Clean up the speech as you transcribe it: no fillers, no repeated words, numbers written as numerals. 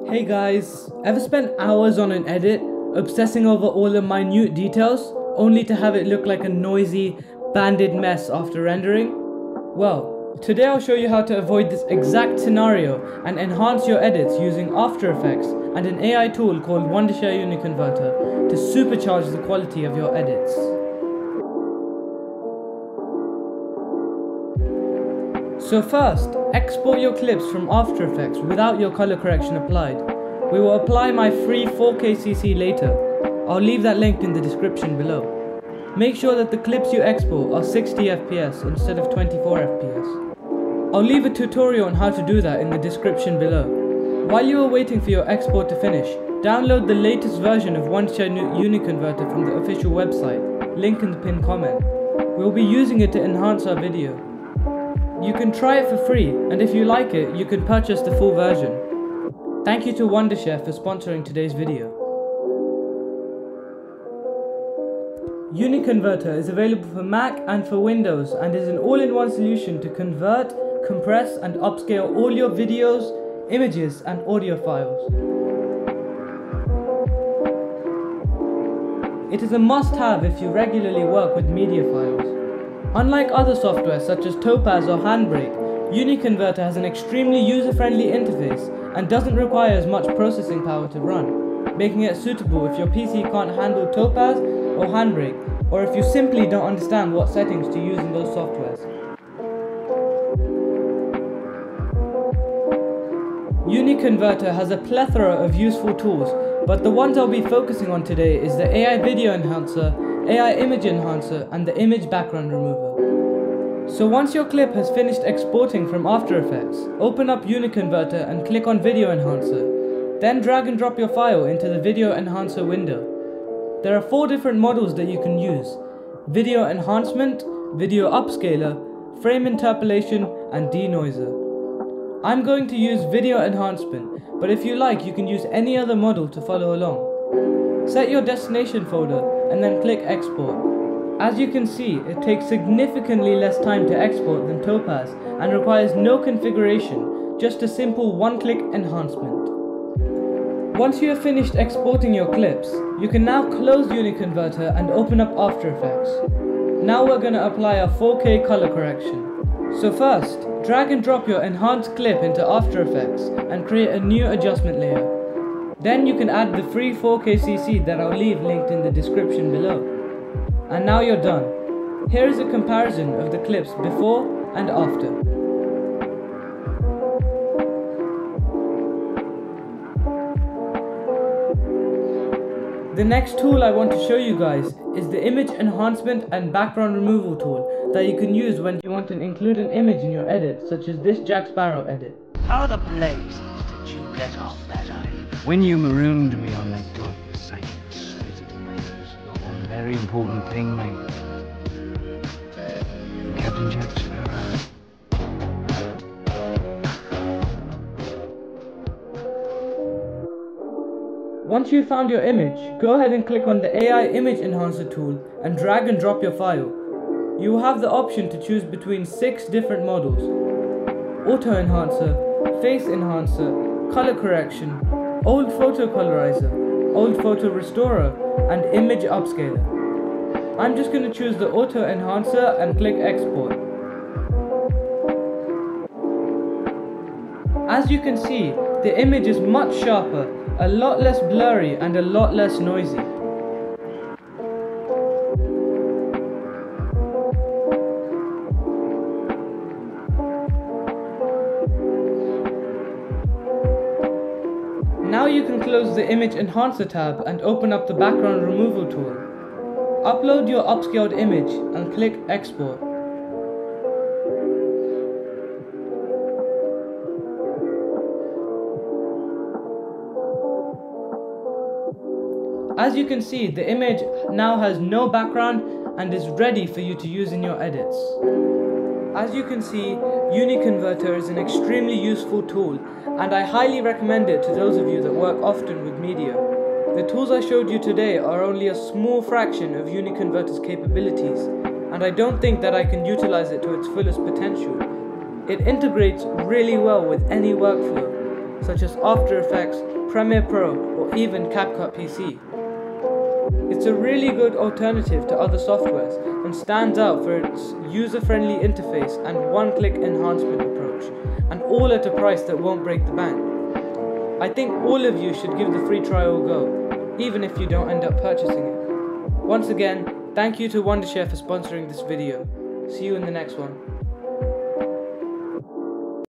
Hey guys, ever spent hours on an edit, obsessing over all the minute details, only to have it look like a noisy, banded mess after rendering? Well, today I'll show you how to avoid this exact scenario and enhance your edits using After Effects and an AI tool called Wondershare Uniconverter to supercharge the quality of your edits. So first, export your clips from After Effects without your color correction applied. We will apply my free 4K CC later. I'll leave that linked in the description below. Make sure that the clips you export are 60 FPS instead of 24 FPS. I'll leave a tutorial on how to do that in the description below. While you are waiting for your export to finish, download the latest version of Wondershare Uniconverter from the official website, link in the pinned comment. We'll be using it to enhance our video. You can try it for free, and if you like it, you can purchase the full version. Thank you to Wondershare for sponsoring today's video. Uniconverter is available for Mac and for Windows and is an all-in-one solution to convert, compress and upscale all your videos, images and audio files. It is a must-have if you regularly work with media files. Unlike other software such as Topaz or Handbrake, Uniconverter has an extremely user-friendly interface and doesn't require as much processing power to run, making it suitable if your PC can't handle Topaz or Handbrake, or if you simply don't understand what settings to use in those softwares. Uniconverter has a plethora of useful tools, but the ones I'll be focusing on today is the AI Video Enhancer, AI Image Enhancer and the Image Background Remover. So once your clip has finished exporting from After Effects, open up Uniconverter and click on Video Enhancer. Then drag and drop your file into the Video Enhancer window. There are 4 different models that you can use: Video Enhancement, Video Upscaler, Frame Interpolation and Denoiser. I'm going to use Video Enhancement, but if you like you can use any other model to follow along. Set your destination folder and then click Export. As you can see, it takes significantly less time to export than Topaz and requires no configuration, just a simple one-click enhancement. Once you have finished exporting your clips, you can now close Uniconverter and open up After Effects. Now we're going to apply a 4K color correction. So first, drag and drop your enhanced clip into After Effects and create a new adjustment layer. Then you can add the free 4K CC that I'll leave linked in the description below. And now you're done. Here is a comparison of the clips before and after. The next tool I want to show you guys is the Image Enhancement and Background Removal tool that you can use when you want to include an image in your edit, such as this Jack Sparrow edit. How the blazes did you let off that eye? When you marooned me on that dock, Saints, one very important thing, mate. Captain Jack Sparrow. Once you've found your image, go ahead and click on the AI Image Enhancer tool and drag and drop your file. You will have the option to choose between 6 different models: Auto Enhancer, Face Enhancer, Color Correction, Old Photo Colorizer, Old Photo Restorer, and Image Upscaler. I'm just going to choose the Auto Enhancer and click Export. As you can see, the image is much sharper, a lot less blurry, and a lot less noisy. Now you can close the Image Enhancer tab and open up the Background Removal tool. Upload your upscaled image and click Export. As you can see, the image now has no background and is ready for you to use in your edits. As you can see, Uniconverter is an extremely useful tool, and I highly recommend it to those of you that work often with media. The tools I showed you today are only a small fraction of Uniconverter's capabilities, and I don't think that I can utilize it to its fullest potential. It integrates really well with any workflow, such as After Effects, Premiere Pro, or even CapCut PC. It's a really good alternative to other softwares and stands out for its user-friendly interface and one-click enhancement approach, and all at a price that won't break the bank. I think all of you should give the free trial a go, even if you don't end up purchasing it. Once again, thank you to Wondershare for sponsoring this video. See you in the next one.